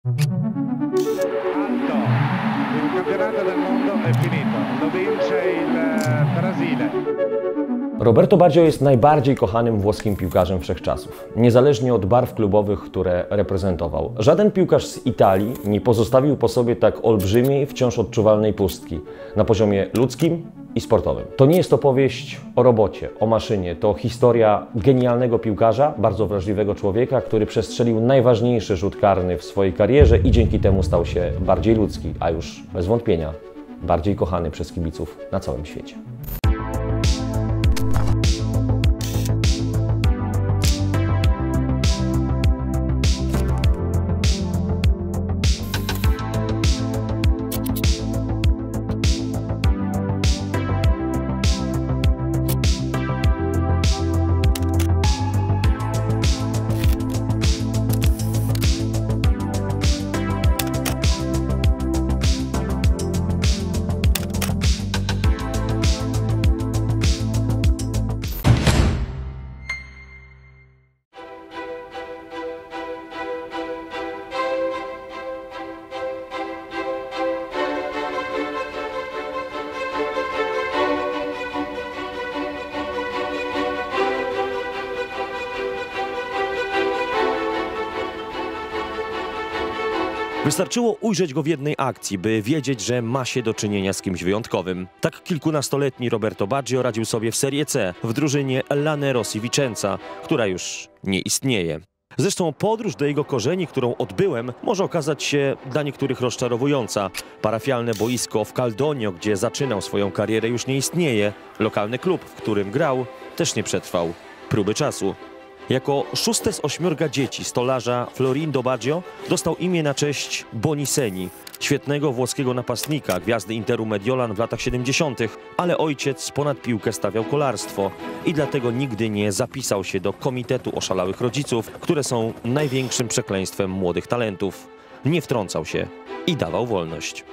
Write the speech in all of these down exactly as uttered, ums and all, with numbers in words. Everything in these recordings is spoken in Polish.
Alto, il campionato del mondo è finito, lo vince il Brasile. Roberto Baggio jest najbardziej kochanym włoskim piłkarzem wszechczasów, niezależnie od barw klubowych, które reprezentował. Żaden piłkarz z Italii nie pozostawił po sobie tak olbrzymiej, wciąż odczuwalnej pustki na poziomie ludzkim i sportowym. To nie jest opowieść o robocie, o maszynie, to historia genialnego piłkarza, bardzo wrażliwego człowieka, który przestrzelił najważniejszy rzut karny w swojej karierze i dzięki temu stał się bardziej ludzki, a już bez wątpienia bardziej kochany przez kibiców na całym świecie. Wystarczyło ujrzeć go w jednej akcji, by wiedzieć, że ma się do czynienia z kimś wyjątkowym. Tak kilkunastoletni Roberto Baggio radził sobie w Serie C w drużynie Lanerossi Vicenza, która już nie istnieje. Zresztą podróż do jego korzeni, którą odbyłem, może okazać się dla niektórych rozczarowująca. Parafialne boisko w Caldonio, gdzie zaczynał swoją karierę, już nie istnieje. Lokalny klub, w którym grał, też nie przetrwał próby czasu. Jako szóste z ośmiorga dzieci stolarza Florindo Baggio dostał imię na cześć Boniseni, świetnego włoskiego napastnika, gwiazdy Interu Mediolan w latach siedemdziesiątych, ale ojciec ponad piłkę stawiał kolarstwo i dlatego nigdy nie zapisał się do komitetu oszalałych rodziców, które są największym przekleństwem młodych talentów. Nie wtrącał się i dawał wolność.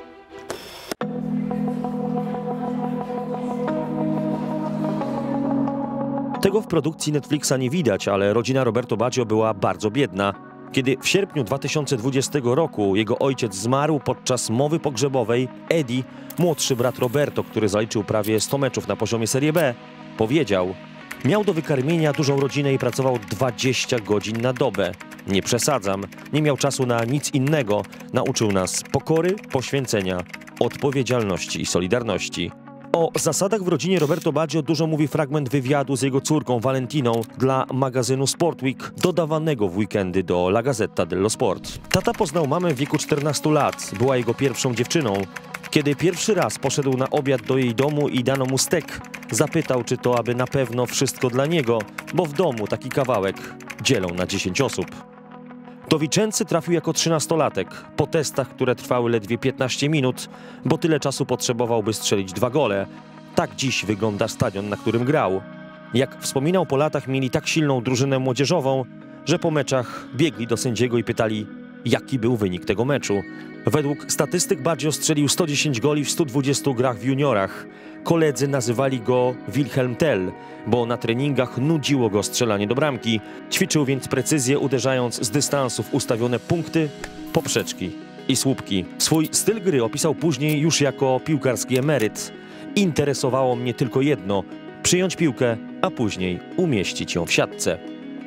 Tego w produkcji Netflixa nie widać, ale rodzina Roberto Baggio była bardzo biedna. Kiedy w sierpniu dwa tysiące dwudziestego roku jego ojciec zmarł podczas mowy pogrzebowej, Eddie, młodszy brat Roberto, który zaliczył prawie sto meczów na poziomie Serie B, powiedział: miał do wykarmienia dużą rodzinę i pracował dwadzieścia godzin na dobę. Nie przesadzam, nie miał czasu na nic innego. Nauczył nas pokory, poświęcenia, odpowiedzialności i solidarności. O zasadach w rodzinie Roberto Baggio dużo mówi fragment wywiadu z jego córką Valentiną dla magazynu Sport Week, dodawanego w weekendy do La Gazzetta dello Sport. Tata poznał mamę w wieku czternastu lat, była jego pierwszą dziewczyną. Kiedy pierwszy raz poszedł na obiad do jej domu i dano mu stek, zapytał, czy to aby na pewno wszystko dla niego, bo w domu taki kawałek dzielą na dziesięć osób. Do Vicenzy trafił jako trzynastolatek, po testach, które trwały ledwie piętnaście minut, bo tyle czasu potrzebował, by strzelić dwa gole. Tak dziś wygląda stadion, na którym grał. Jak wspominał, po latach mieli tak silną drużynę młodzieżową, że po meczach biegli do sędziego i pytali, jaki był wynik tego meczu. Według statystyk Baggio strzelił sto dziesięć goli w stu dwudziestu grach w juniorach. Koledzy nazywali go Wilhelm Tell, bo na treningach nudziło go strzelanie do bramki. Ćwiczył więc precyzję, uderzając z dystansu w ustawione punkty, poprzeczki i słupki. Swój styl gry opisał później już jako piłkarski emeryt. Interesowało mnie tylko jedno – przyjąć piłkę, a później umieścić ją w siatce.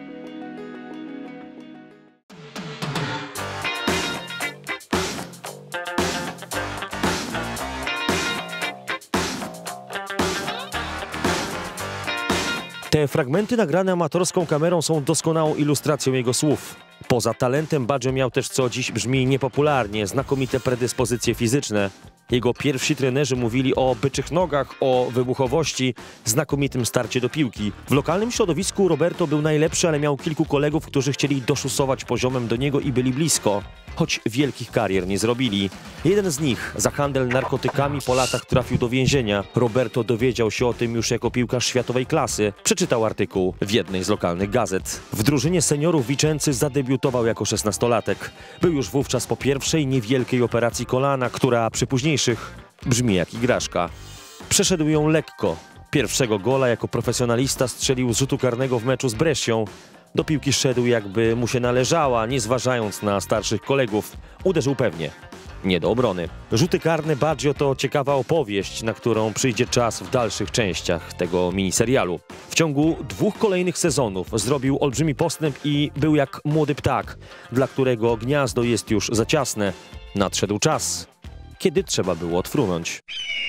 Te fragmenty nagrane amatorską kamerą są doskonałą ilustracją jego słów. Poza talentem Baggio miał też, co dziś brzmi niepopularnie, znakomite predyspozycje fizyczne. Jego pierwsi trenerzy mówili o byczych nogach, o wybuchowości, znakomitym starcie do piłki. W lokalnym środowisku Roberto był najlepszy, ale miał kilku kolegów, którzy chcieli doszusować poziomem do niego i byli blisko, choć wielkich karier nie zrobili. Jeden z nich za handel narkotykami po latach trafił do więzienia. Roberto dowiedział się o tym już jako piłkarz światowej klasy. Przeczytał artykuł w jednej z lokalnych gazet. W drużynie seniorów Vicenzy zadebiutował jako szesnastolatek. Był już wówczas po pierwszej niewielkiej operacji kolana, która przy późniejszych brzmi jak igraszka. Przeszedł ją lekko. Pierwszego gola jako profesjonalista strzelił z rzutu karnego w meczu z Brescią. Do piłki szedł jakby mu się należała, nie zważając na starszych kolegów. Uderzył pewnie. Nie do obrony. Rzuty karne Baggio to ciekawa opowieść, na którą przyjdzie czas w dalszych częściach tego miniserialu. W ciągu dwóch kolejnych sezonów zrobił olbrzymi postęp i był jak młody ptak, dla którego gniazdo jest już za ciasne. Nadszedł czas, kiedy trzeba było odfrunąć.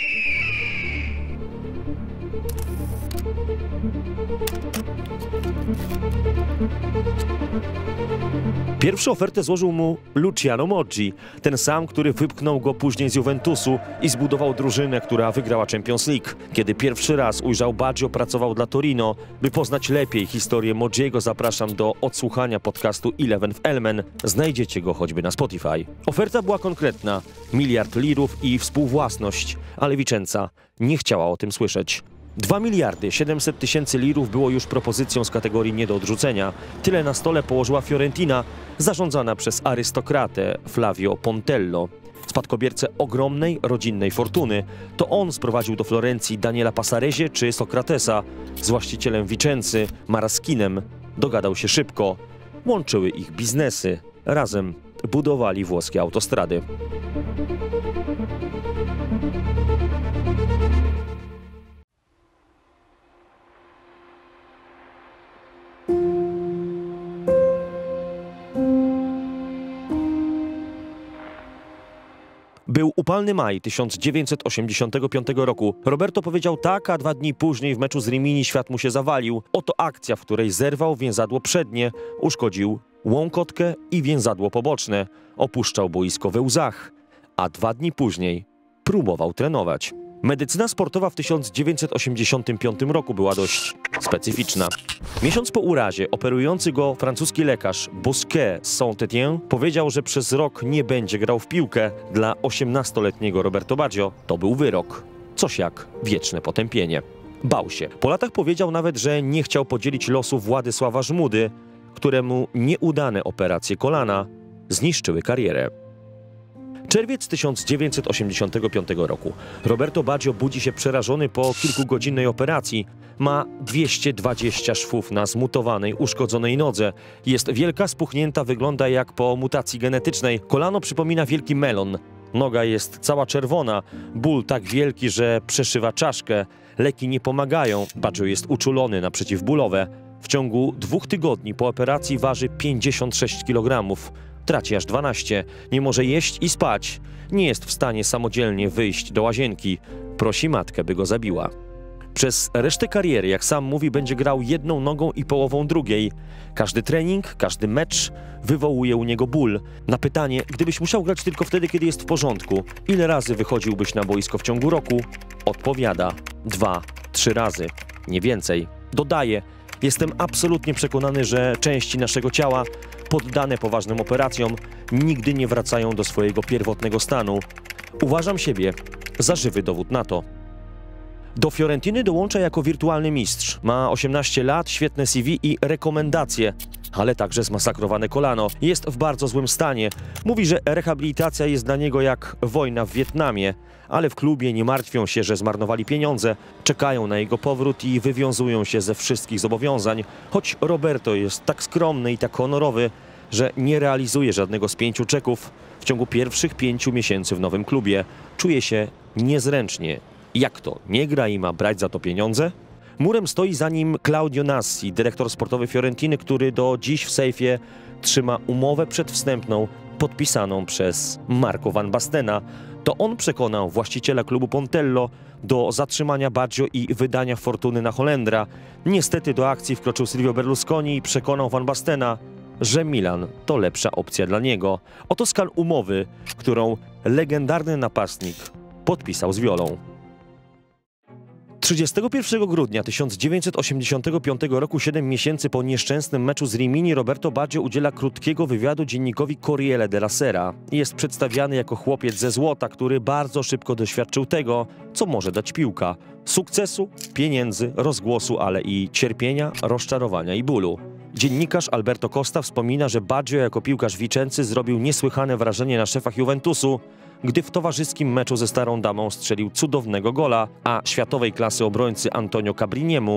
Pierwszą ofertę złożył mu Luciano Moggi, ten sam, który wypchnął go później z Juventusu i zbudował drużynę, która wygrała Champions League. Kiedy pierwszy raz ujrzał Baggio, pracował dla Torino. By poznać lepiej historię Moggiego, zapraszam do odsłuchania podcastu Eleven w Elmen. Znajdziecie go choćby na Spotify. Oferta była konkretna, miliard lirów i współwłasność, ale Vicenza nie chciała o tym słyszeć. dwa miliardy siedemset tysięcy lirów było już propozycją z kategorii nie do odrzucenia. Tyle na stole położyła Fiorentina, zarządzana przez arystokratę Flavio Pontello. Spadkobiercę ogromnej rodzinnej fortuny. To on sprowadził do Florencji Daniela Passarese czy Sokratesa. Z właścicielem Vicenzy, Maraskinem, dogadał się szybko. Łączyły ich biznesy. Razem budowali włoskie autostrady. Był upalny maj tysiąc dziewięćset osiemdziesiątego piątego roku. Roberto powiedział tak, a dwa dni później w meczu z Rimini świat mu się zawalił. Oto akcja, w której zerwał więzadło przednie, uszkodził łąkotkę i więzadło poboczne. Opuszczał boisko we łzach, a dwa dni później próbował trenować. Medycyna sportowa w tysiąc dziewięćset osiemdziesiątym piątym roku była dość specyficzna. Miesiąc po urazie operujący go francuski lekarz Bosquet z Saint-Étienne powiedział, że przez rok nie będzie grał w piłkę. Dla osiemnastoletniego Roberto Baggio to był wyrok. Coś jak wieczne potępienie. Bał się. Po latach powiedział nawet, że nie chciał podzielić losu Władysława Żmudy, któremu nieudane operacje kolana zniszczyły karierę. Czerwiec tysiąc dziewięćset osiemdziesiątego piątego roku. Roberto Baggio budzi się przerażony po kilkugodzinnej operacji. Ma dwieście dwadzieścia szwów na zmutowanej, uszkodzonej nodze. Jest wielka, spuchnięta, wygląda jak po mutacji genetycznej. Kolano przypomina wielki melon. Noga jest cała czerwona. Ból tak wielki, że przeszywa czaszkę. Leki nie pomagają. Baggio jest uczulony na przeciwbólowe. W ciągu dwóch tygodni po operacji waży pięćdziesiąt sześć kilogramów. Traci aż dwanaście. Nie może jeść i spać. Nie jest w stanie samodzielnie wyjść do łazienki. Prosi matkę, by go zabiła. Przez resztę kariery, jak sam mówi, będzie grał jedną nogą i połową drugiej. Każdy trening, każdy mecz wywołuje u niego ból. Na pytanie, gdybyś musiał grać tylko wtedy, kiedy jest w porządku, ile razy wychodziłbyś na boisko w ciągu roku? Odpowiada: dwa, trzy razy. Nie więcej. Dodaje: jestem absolutnie przekonany, że części naszego ciała poddane poważnym operacjom nigdy nie wracają do swojego pierwotnego stanu. Uważam siebie za żywy dowód na to. Do Fiorentiny dołącza jako wirtualny mistrz. Ma osiemnaście lat, świetne C V i rekomendacje, ale także zmasakrowane kolano. Jest w bardzo złym stanie. Mówi, że rehabilitacja jest dla niego jak wojna w Wietnamie, ale w klubie nie martwią się, że zmarnowali pieniądze. Czekają na jego powrót i wywiązują się ze wszystkich zobowiązań. Choć Roberto jest tak skromny i tak honorowy, że nie realizuje żadnego z pięciu czeków. W ciągu pierwszych pięciu miesięcy w nowym klubie czuje się niezręcznie. Jak to? Nie gra i ma brać za to pieniądze? Murem stoi za nim Claudio Nassi, dyrektor sportowy Fiorentiny, który do dziś w sejfie trzyma umowę przedwstępną podpisaną przez Marco Van Bastena. To on przekonał właściciela klubu Pontello do zatrzymania Baggio i wydania fortuny na Holendra. Niestety do akcji wkroczył Silvio Berlusconi i przekonał Van Bastena, że Milan to lepsza opcja dla niego. Oto skan umowy, którą legendarny napastnik podpisał z Violą. trzydziestego pierwszego grudnia tysiąc dziewięćset osiemdziesiątego piątego roku, siedem miesięcy po nieszczęsnym meczu z Rimini, Roberto Baggio udziela krótkiego wywiadu dziennikowi Corriere della Sera. Jest przedstawiany jako chłopiec ze złota, który bardzo szybko doświadczył tego, co może dać piłka. Sukcesu, pieniędzy, rozgłosu, ale i cierpienia, rozczarowania i bólu. Dziennikarz Alberto Costa wspomina, że Baggio jako piłkarz Vicenzy zrobił niesłychane wrażenie na szefach Juventusu, gdy w towarzyskim meczu ze Starą Damą strzelił cudownego gola, a światowej klasy obrońcy Antonio Cabriniemu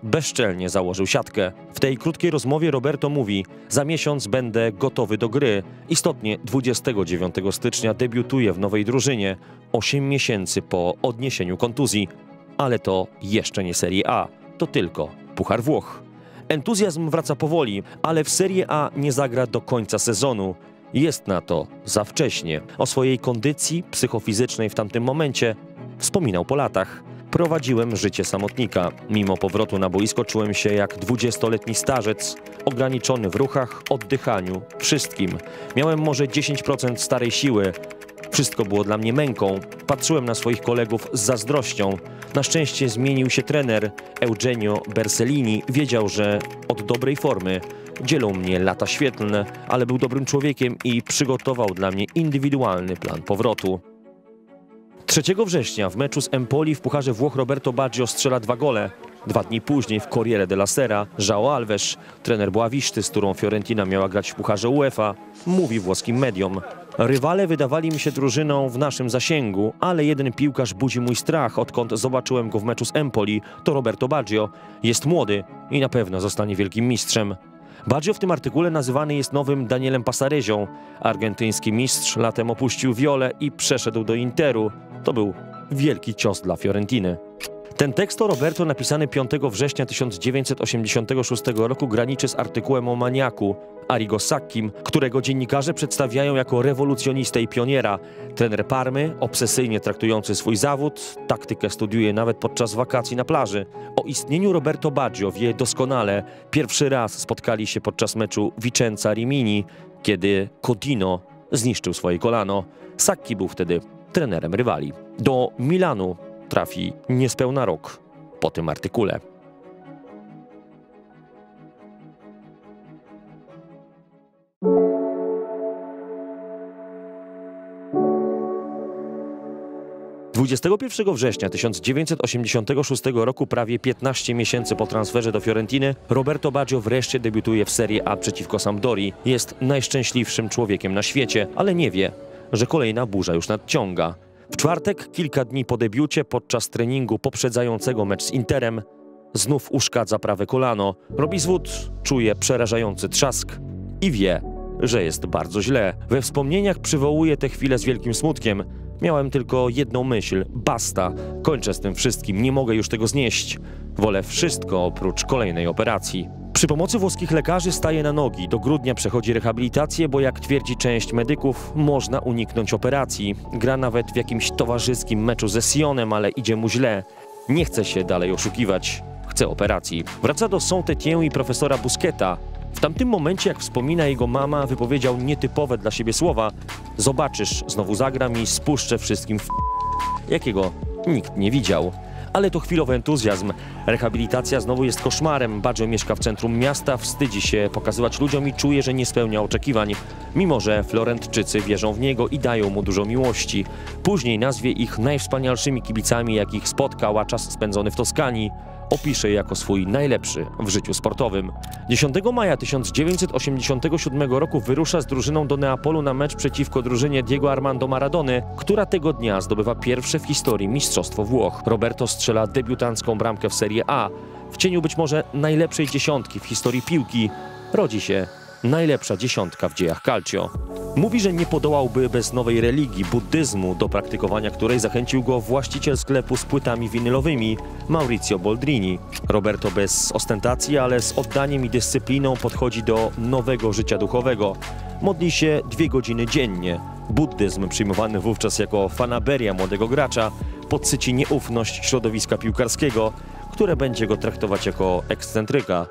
bezczelnie założył siatkę. W tej krótkiej rozmowie Roberto mówi: za miesiąc będę gotowy do gry. Istotnie dwudziestego dziewiątego stycznia debiutuje w nowej drużynie, osiem miesięcy po odniesieniu kontuzji. Ale to jeszcze nie Serie A, to tylko Puchar Włoch. Entuzjazm wraca powoli, ale w Serie A nie zagra do końca sezonu. Jest na to za wcześnie. O swojej kondycji psychofizycznej w tamtym momencie wspominał po latach. Prowadziłem życie samotnika. Mimo powrotu na boisko czułem się jak dwudziestoletni starzec, ograniczony w ruchach, oddychaniu, wszystkim. Miałem może dziesięć procent starej siły. Wszystko było dla mnie męką. Patrzyłem na swoich kolegów z zazdrością. Na szczęście zmienił się trener. Eugenio Bersellini wiedział, że od dobrej formy dzielą mnie lata świetlne, ale był dobrym człowiekiem i przygotował dla mnie indywidualny plan powrotu. trzeciego września w meczu z Empoli w Pucharze Włoch Roberto Baggio strzela dwa gole. Dwa dni później w Corriere della Sera João Alves, trener Boaviszty, z którą Fiorentina miała grać w Pucharze UEFA, mówi włoskim mediom: rywale wydawali mi się drużyną w naszym zasięgu, ale jeden piłkarz budzi mój strach, odkąd zobaczyłem go w meczu z Empoli. To Roberto Baggio. Jest młody i na pewno zostanie wielkim mistrzem. Baggio w tym artykule nazywany jest nowym Danielem Passarezią. Argentyński mistrz latem opuścił Violę i przeszedł do Interu. To był wielki cios dla Fiorentiny. Ten tekst o Roberto, napisany piątego września tysiąc dziewięćset osiemdziesiątego szóstego roku, graniczy z artykułem o maniaku Arrigo Sacchim, którego dziennikarze przedstawiają jako rewolucjonistę i pioniera. Trener Parmy, obsesyjnie traktujący swój zawód, taktykę studiuje nawet podczas wakacji na plaży. O istnieniu Roberto Baggio wie doskonale. Pierwszy raz spotkali się podczas meczu Vicenza Rimini, kiedy Codino zniszczył swoje kolano. Sacchi był wtedy trenerem rywali. Do Milanu trafi niespełna rok po tym artykule. dwudziestego pierwszego września tysiąc dziewięćset osiemdziesiątego szóstego roku, prawie piętnaście miesięcy po transferze do Fiorentiny, Roberto Baggio wreszcie debiutuje w Serie A przeciwko Sampdorii. Jest najszczęśliwszym człowiekiem na świecie, ale nie wie, że kolejna burza już nadciąga. W czwartek, kilka dni po debiucie, podczas treningu poprzedzającego mecz z Interem, znów uszkadza prawe kolano. Robi zwód, czuje przerażający trzask i wie, że jest bardzo źle. We wspomnieniach przywołuje tę chwilę z wielkim smutkiem. Miałem tylko jedną myśl: basta, kończę z tym wszystkim, nie mogę już tego znieść. Wolę wszystko oprócz kolejnej operacji. Przy pomocy włoskich lekarzy staje na nogi. Do grudnia przechodzi rehabilitację, bo jak twierdzi część medyków, można uniknąć operacji. Gra nawet w jakimś towarzyskim meczu ze Sionem, ale idzie mu źle. Nie chce się dalej oszukiwać. Chce operacji. Wraca do Saint-Étienne i profesora Busqueta. W tamtym momencie, jak wspomina jego mama, wypowiedział nietypowe dla siebie słowa: zobaczysz, znowu zagram i spuszczę wszystkim w... jakiego nikt nie widział. Ale to chwilowy entuzjazm. Rehabilitacja znowu jest koszmarem. Baggio mieszka w centrum miasta, wstydzi się pokazywać ludziom i czuje, że nie spełnia oczekiwań. Mimo że Florentczycy wierzą w niego i dają mu dużo miłości. Później nazwie ich najwspanialszymi kibicami, jakich spotkał, a czas spędzony w Toskanii opisze jako swój najlepszy w życiu sportowym. dziesiątego maja tysiąc dziewięćset osiemdziesiątego siódmego roku wyrusza z drużyną do Neapolu na mecz przeciwko drużynie Diego Armando Maradony, która tego dnia zdobywa pierwsze w historii mistrzostwo Włoch. Roberto strzela debiutancką bramkę w Serie A. W cieniu być może najlepszej dziesiątki w historii piłki rodzi się najlepsza dziesiątka w dziejach calcio. Mówi, że nie podołałby bez nowej religii, buddyzmu, do praktykowania której zachęcił go właściciel sklepu z płytami winylowymi, Maurizio Boldrini. Roberto bez ostentacji, ale z oddaniem i dyscypliną podchodzi do nowego życia duchowego. Modli się dwie godziny dziennie. Buddyzm, przyjmowany wówczas jako fanaberia młodego gracza, podsyci nieufność środowiska piłkarskiego, które będzie go traktować jako ekscentryka.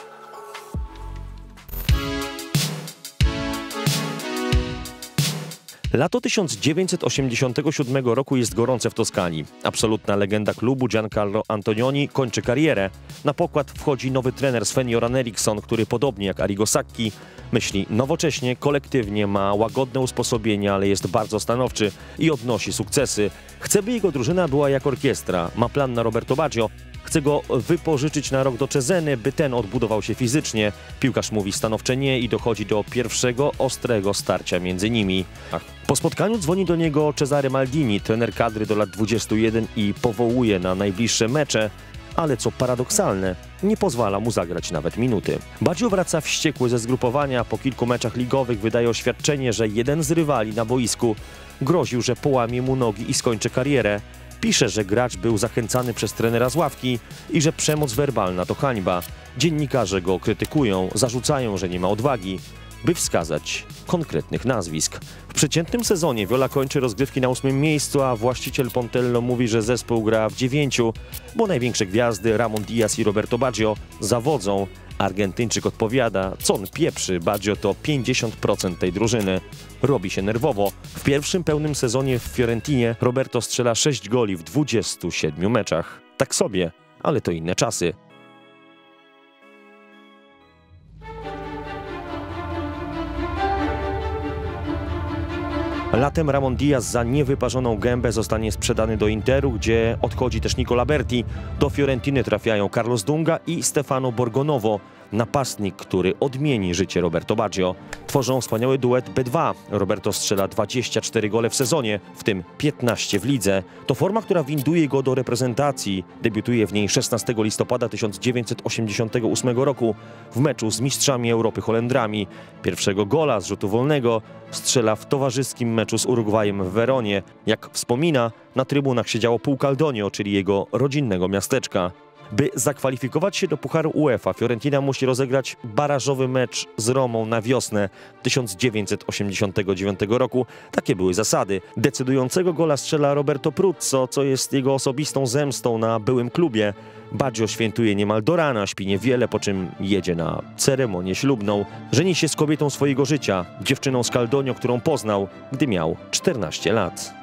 Lato tysiąc dziewięćset osiemdziesiątego siódmego roku jest gorące w Toskanii. Absolutna legenda klubu Giancarlo Antonioni kończy karierę. Na pokład wchodzi nowy trener Sven-Göran Eriksson, który podobnie jak Arrigo Sacchi myśli nowocześnie, kolektywnie, ma łagodne usposobienie, ale jest bardzo stanowczy i odnosi sukcesy. Chce, by jego drużyna była jak orkiestra. Ma plan na Roberto Baggio. Chce go wypożyczyć na rok do Ceseny, by ten odbudował się fizycznie. Piłkarz mówi stanowcze nie i dochodzi do pierwszego ostrego starcia między nimi. Po spotkaniu dzwoni do niego Cesare Maldini, trener kadry do lat dwudziestu jeden, i powołuje na najbliższe mecze, ale co paradoksalne, nie pozwala mu zagrać nawet minuty. Baggio wraca wściekły ze zgrupowania, po kilku meczach ligowych wydaje oświadczenie, że jeden z rywali na boisku groził, że połamie mu nogi i skończy karierę. Pisze, że gracz był zachęcany przez trenera z ławki i że przemoc werbalna to hańba. Dziennikarze go krytykują, zarzucają, że nie ma odwagi, by wskazać konkretnych nazwisk. W przeciętnym sezonie Viola kończy rozgrywki na ósmym miejscu, a właściciel Pontello mówi, że zespół gra w dziewięciu, bo największe gwiazdy Ramon Diaz i Roberto Baggio zawodzą. Argentyńczyk odpowiada, co on pieprzy, Baggio to pięćdziesiąt procent tej drużyny. Robi się nerwowo. W pierwszym pełnym sezonie w Fiorentinie Roberto strzela sześć goli w dwudziestu siedmiu meczach. Tak sobie, ale to inne czasy. Latem Ramon Diaz za niewyparzoną gębę zostanie sprzedany do Interu, gdzie odchodzi też Nicola Berti. Do Fiorentiny trafiają Carlos Dunga i Stefano Borgonovo, napastnik, który odmieni życie Roberto Baggio. Tworzą wspaniały duet B dwa. Roberto strzela dwadzieścia cztery gole w sezonie, w tym piętnaście w lidze. To forma, która winduje go do reprezentacji. Debiutuje w niej szesnastego listopada tysiąc dziewięćset osiemdziesiątego ósmego roku w meczu z mistrzami Europy Holendrami. Pierwszego gola z rzutu wolnego strzela w towarzyskim meczu z Urugwajem w Weronie. Jak wspomina, na trybunach siedziało pół Caldonio, czyli jego rodzinnego miasteczka. By zakwalifikować się do Pucharu UEFA, Fiorentina musi rozegrać barażowy mecz z Romą na wiosnę tysiąc dziewięćset osiemdziesiątego dziewiątego roku. Takie były zasady. Decydującego gola strzela Roberto Pruzzo, co jest jego osobistą zemstą na byłym klubie. Baggio świętuje niemal do rana, śpi niewiele, po czym jedzie na ceremonię ślubną. Żeni się z kobietą swojego życia, dziewczyną z Caldonio, którą poznał, gdy miał czternaście lat.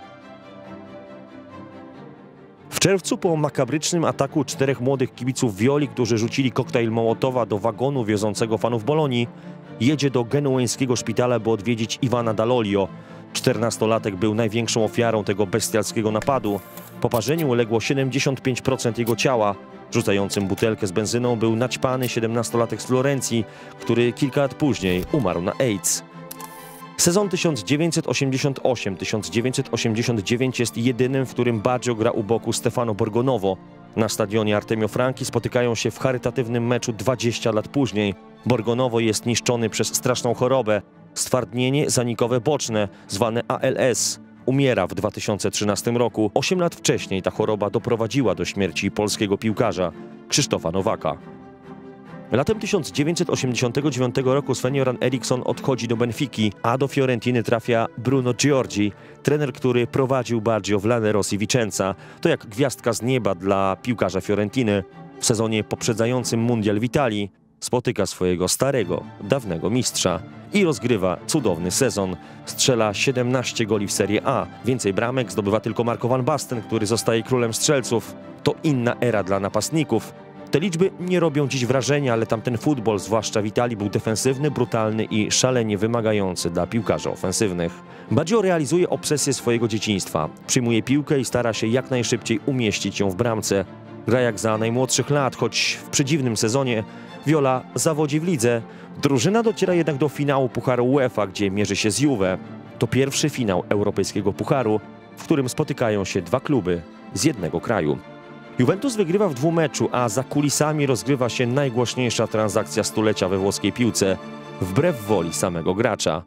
W czerwcu po makabrycznym ataku czterech młodych kibiców Violi, którzy rzucili koktajl Mołotowa do wagonu wiozącego fanów Bolonii, jedzie do genueńskiego szpitala, by odwiedzić Ivana Dall'Olio. czternastolatek był największą ofiarą tego bestialskiego napadu. Poparzeniu uległo siedemdziesiąt pięć procent jego ciała. Rzucającym butelkę z benzyną był naćpany siedemnastolatek z Florencji, który kilka lat później umarł na AIDS. Sezon tysiąc dziewięćset osiemdziesiąty ósmy tysiąc dziewięćset osiemdziesiąty dziewiąty jest jedynym, w którym Baggio gra u boku Stefano Borgonovo. Na stadionie Artemio Franchi spotykają się w charytatywnym meczu dwadzieścia lat później. Borgonovo jest niszczony przez straszną chorobę, stwardnienie zanikowe boczne, zwane A L S. Umiera w dwa tysiące trzynastym roku. Osiem lat wcześniej ta choroba doprowadziła do śmierci polskiego piłkarza Krzysztofa Nowaka. Latem tysiąc dziewięćset osiemdziesiątego dziewiątego roku Sven-Göran Eriksson odchodzi do Benfiki, a do Fiorentiny trafia Bruno Giorgi, trener, który prowadził Baggio w Lanerossi Vicenza. To jak gwiazdka z nieba dla piłkarza Fiorentiny. W sezonie poprzedzającym mundial w Italii spotyka swojego starego, dawnego mistrza i rozgrywa cudowny sezon. Strzela siedemnaście goli w Serie A. Więcej bramek zdobywa tylko Marco van Basten, który zostaje królem strzelców. To inna era dla napastników. Te liczby nie robią dziś wrażenia, ale tamten futbol, zwłaszcza w Italii, był defensywny, brutalny i szalenie wymagający dla piłkarzy ofensywnych. Baggio realizuje obsesję swojego dzieciństwa. Przyjmuje piłkę i stara się jak najszybciej umieścić ją w bramce. Gra jak za najmłodszych lat, choć w przedziwnym sezonie Viola zawodzi w lidze. Drużyna dociera jednak do finału Pucharu UEFA, gdzie mierzy się z Juve. To pierwszy finał europejskiego pucharu, w którym spotykają się dwa kluby z jednego kraju. Juventus wygrywa w dwumeczu, a za kulisami rozgrywa się najgłośniejsza transakcja stulecia we włoskiej piłce, wbrew woli samego gracza.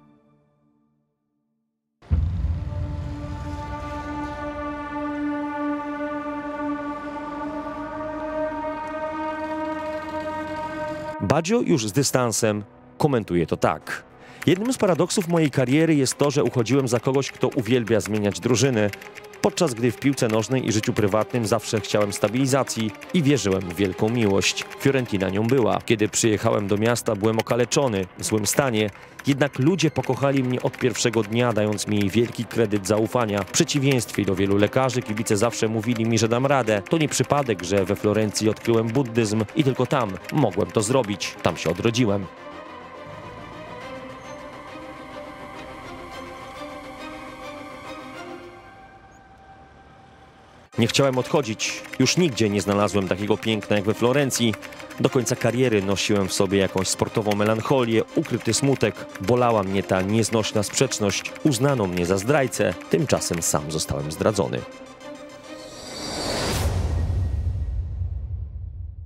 Baggio już z dystansem komentuje to tak. Jednym z paradoksów mojej kariery jest to, że uchodziłem za kogoś, kto uwielbia zmieniać drużyny, podczas gdy w piłce nożnej i życiu prywatnym zawsze chciałem stabilizacji i wierzyłem w wielką miłość. Fiorentina nią była. Kiedy przyjechałem do miasta, byłem okaleczony, w złym stanie, jednak ludzie pokochali mnie od pierwszego dnia, dając mi wielki kredyt zaufania. W przeciwieństwie do wielu lekarzy, kibice zawsze mówili mi, że dam radę. To nie przypadek, że we Florencji odkryłem buddyzm i tylko tam mogłem to zrobić. Tam się odrodziłem. Nie chciałem odchodzić. Już nigdzie nie znalazłem takiego piękna jak we Florencji. Do końca kariery nosiłem w sobie jakąś sportową melancholię, ukryty smutek. Bolała mnie ta nieznośna sprzeczność. Uznano mnie za zdrajcę. Tymczasem sam zostałem zdradzony.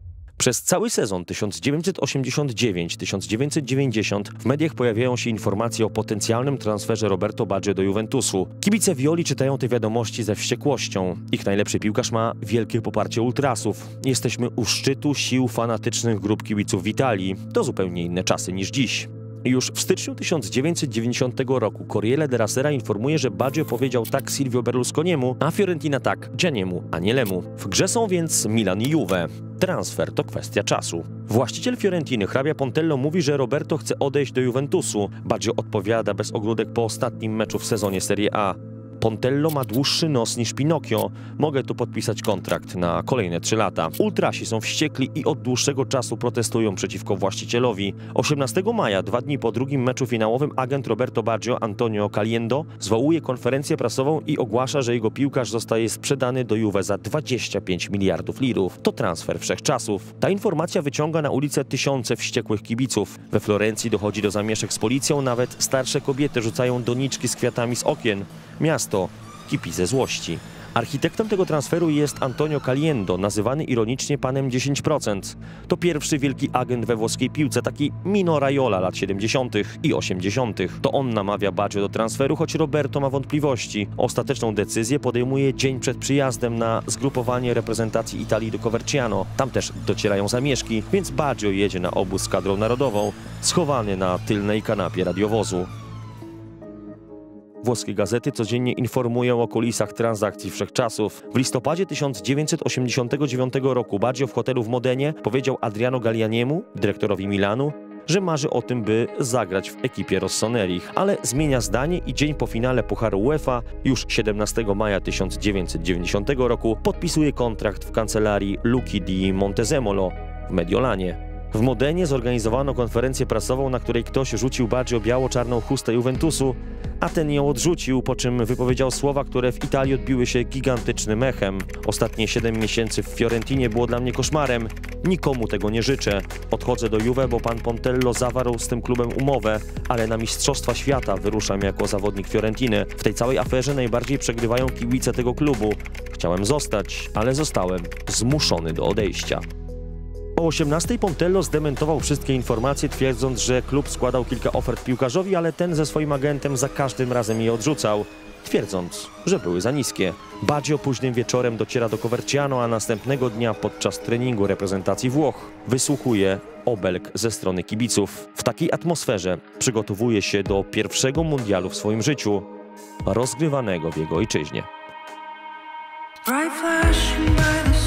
Przez cały sezon tysiąc dziewięćset osiemdziesiąt dziewięć tysiąc dziewięćset dziewięćdziesiąt w mediach pojawiają się informacje o potencjalnym transferze Roberto Baggio do Juventusu. Kibice Violi czytają te wiadomości ze wściekłością. Ich najlepszy piłkarz ma wielkie poparcie ultrasów. Jesteśmy u szczytu sił fanatycznych grup kibiców w Italii. To zupełnie inne czasy niż dziś. Już w styczniu tysiąc dziewięćset dziewięćdziesiątego roku Corriere della Sera informuje, że Baggio powiedział tak Silvio Berlusconiemu, a Fiorentina tak Gianniemu, a nie Lemu. W grze są więc Milan i Juve. Transfer to kwestia czasu. Właściciel Fiorentiny, hrabia Pontello, mówi, że Roberto chce odejść do Juventusu. Baggio odpowiada bez ogródek po ostatnim meczu w sezonie Serie A. Pontello ma dłuższy nos niż Pinokio. Mogę tu podpisać kontrakt na kolejne trzy lata. Ultrasi są wściekli i od dłuższego czasu protestują przeciwko właścicielowi. osiemnastego maja, dwa dni po drugim meczu finałowym, agent Roberto Baggio, Antonio Caliendo, zwołuje konferencję prasową i ogłasza, że jego piłkarz zostaje sprzedany do Juve za dwadzieścia pięć miliardów lirów. To transfer wszechczasów. Ta informacja wyciąga na ulicę tysiące wściekłych kibiców. We Florencji dochodzi do zamieszek z policją, nawet starsze kobiety rzucają doniczki z kwiatami z okien. Miasto kipi ze złości. Architektem tego transferu jest Antonio Caliendo, nazywany ironicznie panem dziesięć procent. To pierwszy wielki agent we włoskiej piłce, taki Mino Raiola lat siedemdziesiątych i osiemdziesiątych. To on namawia Baggio do transferu, choć Roberto ma wątpliwości. Ostateczną decyzję podejmuje dzień przed przyjazdem na zgrupowanie reprezentacji Italii do Coverciano. Tam też docierają zamieszki, więc Baggio jedzie na obóz z kadrą narodową, schowany na tylnej kanapie radiowozu. Włoskie gazety codziennie informują o kulisach transakcji wszechczasów. W listopadzie tysiąc dziewięćset osiemdziesiątego dziewiątego roku Baggio w hotelu w Modenie powiedział Adriano Gallianiemu, dyrektorowi Milanu, że marzy o tym, by zagrać w ekipie Rossonerich, ale zmienia zdanie i dzień po finale Pucharu UEFA, już siedemnastego maja tysiąc dziewięćset dziewięćdziesiątego roku, podpisuje kontrakt w kancelarii Luchi di Montezemolo w Mediolanie. W Modenie zorganizowano konferencję prasową, na której ktoś rzucił Baggio biało-czarną chustę Juventusu, a ten ją odrzucił, po czym wypowiedział słowa, które w Italii odbiły się gigantycznym echem. Ostatnie siedem miesięcy w Fiorentinie było dla mnie koszmarem. Nikomu tego nie życzę. Odchodzę do Juve, bo pan Pontello zawarł z tym klubem umowę, ale na Mistrzostwa Świata wyruszam jako zawodnik Fiorentiny. W tej całej aferze najbardziej przegrywają kibice tego klubu. Chciałem zostać, ale zostałem zmuszony do odejścia. O osiemnastej Pontello zdementował wszystkie informacje, twierdząc, że klub składał kilka ofert piłkarzowi, ale ten ze swoim agentem za każdym razem je odrzucał, twierdząc, że były za niskie. Baggio późnym wieczorem dociera do Coverciano, a następnego dnia podczas treningu reprezentacji Włoch wysłuchuje obelg ze strony kibiców. W takiej atmosferze przygotowuje się do pierwszego mundialu w swoim życiu, rozgrywanego w jego ojczyźnie. Bright flashing by the